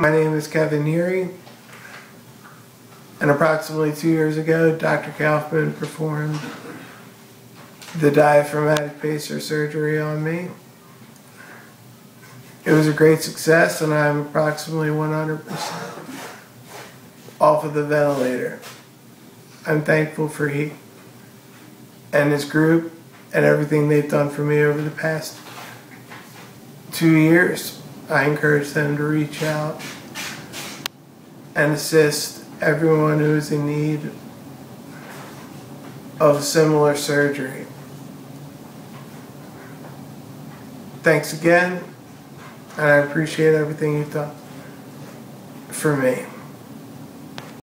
My name is Kevin Neary, and approximately 2 years ago, Dr. Kaufman performed the diaphragmatic pacer surgery on me. It was a great success, and I'm approximately 100% off of the ventilator. I'm thankful for he and his group and everything they've done for me over the past 2 years. I encourage them to reach out and assist everyone who is in need of similar surgery. Thanks again, and I appreciate everything you've done for me.